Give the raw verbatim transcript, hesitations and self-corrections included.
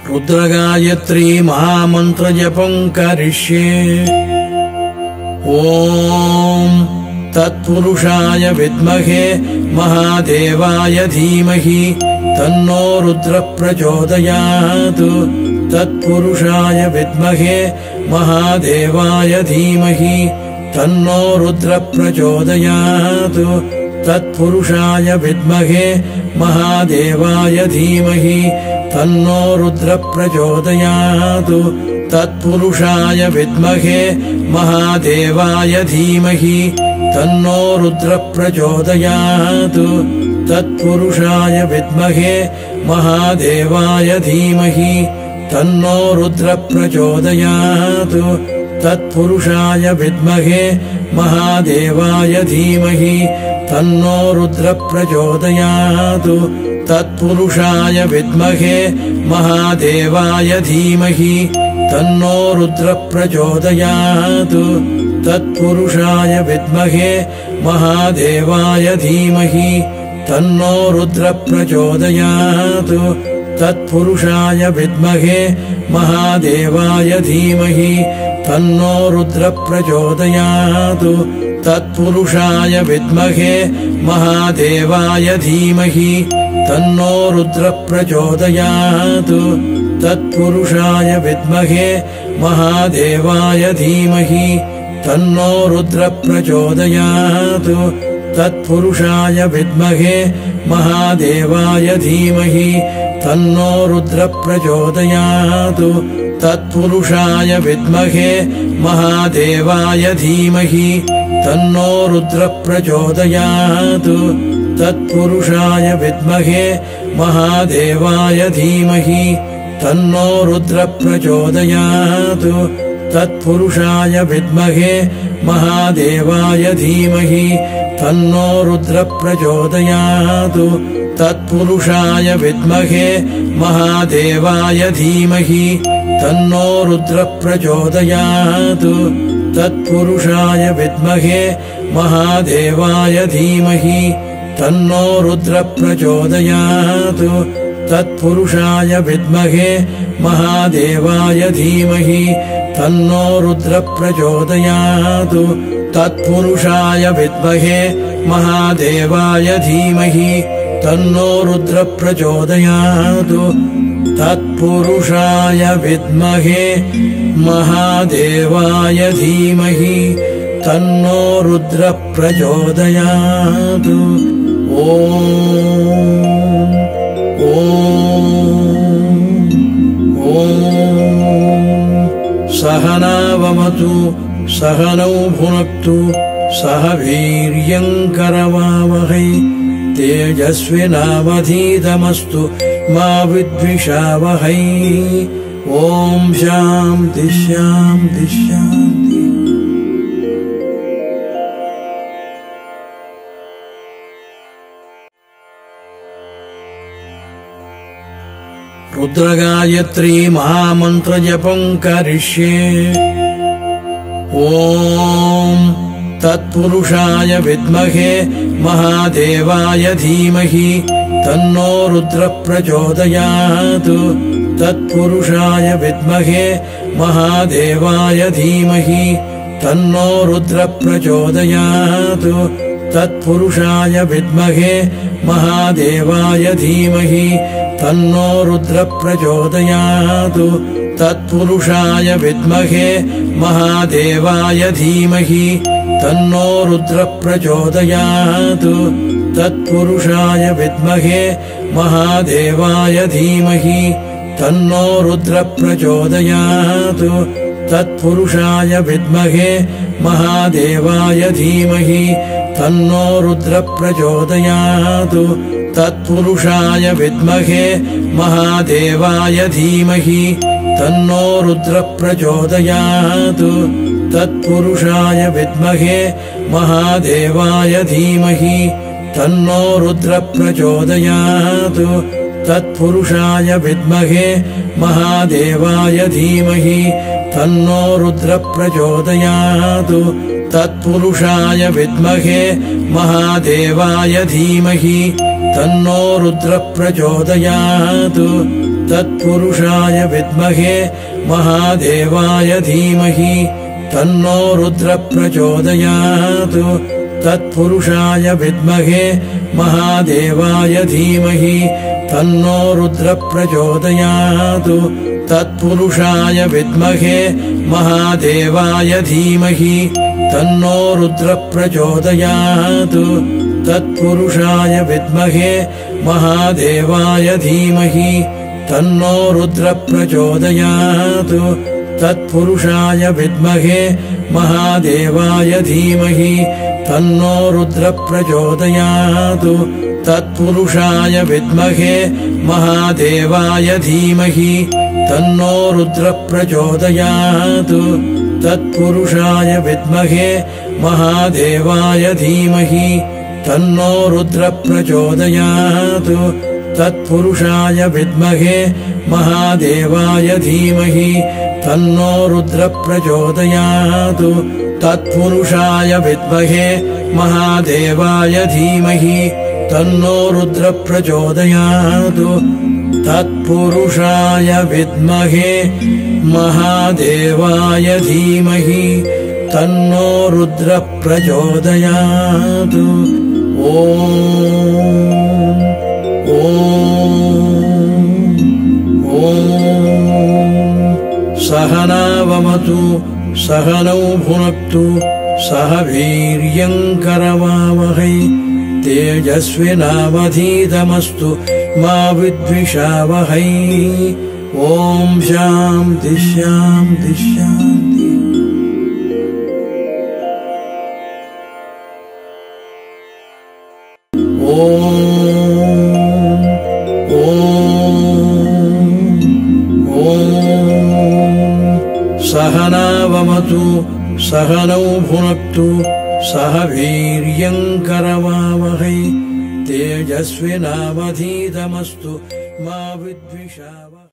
रुद्रगायत्री महामन्त्रजपं करिष्ये। ॐ तत्पुरुषाय विद्महे महादेवाय धीमहि तन्नो रुद्र प्रचोदयात्। तत्पुरुषाय विद्महे महादेवाय धीमहि तन्नो रुद्र प्रचोदयात्। तत्पुरुषाय विद्महे महादेवाय धीमहि तन्नो रुद्र प्रचोदयात्। तत्पुरुषाय विद्महे महादेवाय धीमहि तन्नो रुद्र प्रचोदयात्। तत्पुरुषाय विद्महे महादेवाय धीमहि तन्नो रुद्र प्रचोदयात्। तत्पुरुषाय विद्महे महादेवाय धीमहि तन्नो रुद्र प्रचोदयात्। तत्पुरुषाय विद्महे महादेवाय धीमहि तन्नो रुद्र प्रचोदयात्। तत्पुरुषाय विद्महे महादेवाय धीमहि तन्नो रुद्र प्रचोदयात्। तत्पुरुषाय विद्महे महादेवाय धीमहि तन्नो रुद्र प्रचोदयात्। तत्पुरुषाय विद्महे महादेवाय धीमहि तन्नो रुद्र प्रचोदयात्। तत्पुरुषाय विद्महे महादेवाय धीमहि तन्नो रुद्र प्रचोदयात्। तत्पुरुषाय विद्महे महादेवाय धीमहि तन्नो रुद्र प्रचोदयात्। तत्पुरुषाय विद्महे महादेवाय धीमहि तन्नो रुद्र प्रचोदयात्। तत्पुरुषाय विद्महे महादेवाय धीमहि तन्नो रुद्र प्रचोदयात्। तत्पुरुषाय विद्महे महादेवाय धीमहि तन्नो रुद्र प्रचोदयात्। तत्पुरुषाय विद्महे महादेवाय धीमहि तन्नो रुद्र प्रचोदयात्। तत्पुरुषाय विद्महे महादेवाय धीमहि तन्नो रुद्र प्रचोदयात्। तत्पुरुषाय विद्महे महादेवाय धीमहि तन्नो रुद्र प्रचोदयात्। तत्पुरुषाय विद्महे महादेवाय धीमहि तन्नो रुद्र प्रचोदयात्। तत्पुरुषाय विद्महे महादेवाय धीमहि तन्नो रुद्र प्रचोदयात्। ॐ ॐ ॐ सहनाववतु सहनौ भुनक्तु सह वीर्यङ्करवावहै तेजस्विनावधीतमस्तु मा विद्विषावहै। ॐ शान्ति शान्ति शान्ति। रुद्रगायत्री महामन्त्रजपं करिष्ये। ॐ तत्पुरुषाय विद्महे महादेवाय धीमहि तन्नो रुद्र प्रचोदयात्। तत्पुरुषाय विद्महे महादेवाय धीमहि तन्नो रुद्र प्रचोदयात्। तत्पुरुषाय विद्महे महादेवाय धीमहि तन्नो रुद्र प्रचोदयात्। तत्पुरुषाय विद्महे महादेवाय धीमहि तन्नो रुद्र प्रचोदयात्। तत्पुरुषाय विद्महे महादेवाय धीमहि तन्नो रुद्र प्रचोदयात्। तत्पुरुषाय विद्महे महादेवाय धीमहि तन्नो रुद्र प्रचोदयात्। तत्पुरुषाय विद्महे महादेवाय धीमहि तन्नो रुद्र प्रचोदयात्। तत्पुरुषाय विद्महे महादेवाय धीमहि तन्नो रुद्र प्रचोदयात्। तत्पुरुषाय विद्महे महादेवाय धीमहि तन्नो रुद्र प्रचोदयात्। तत्पुरुषाय विद्महे महादेवाय धीमहि तन्नो रुद्र प्रचोदयात्। तत्पुरुषाय विद्महे महादेवाय धीमहि तन्नो रुद्र प्रचोदयात् तत्पुरुषाय विद्महे महादेवाय धीमहि तन्नो रुद्र प्रचोदयात् तत्पुरुषाय विद्महे महादेवाय धीमहि तन्नो रुद्र प्रचोदयात् तत्पुरुषाय विद्महे महादेवाय धीमहि तन्नो रुद्र प्रचोदयात् तत्पुरुषाय विद्महे महादेवाय धीमहि तन्नो रुद्र प्रचोदयात् तत्पुरुषाय विद्महे महादेवाय धीमहि तन्नो रुद्र प्रचोदयात् तत्पुरुषाय विद्महे महादेवाय धीमहि तन्नो रुद्र प्रचोदयात् तत्पुरुषाय विद्महे महादेवाय धीमहि तन्नो रुद्र प्रचोदयात् तत्पुरुषाय विद्महे महादेवाय धीमहि तन्नो रुद्र प्रचोदयात् तत्पुरुषाय विद्महे महादेवाय धीमहि तन्नो रुद्र प्रचोदयात् ॐ ॐ ॐ सहनाववतु सहनौ भुनक्तु सह वीर्यङ्करवावहै तेजस्विनावधीतमस्तु मा विद्विषावहै ॐ शान्ति शान्ति शान्ति। ॐ ॐ ॐ सहनाववतु सहनौ भुनक्तु सह वीर्यङ्करवावहै तेजस्विनावधीतमस्तु मा विद्विषावहै।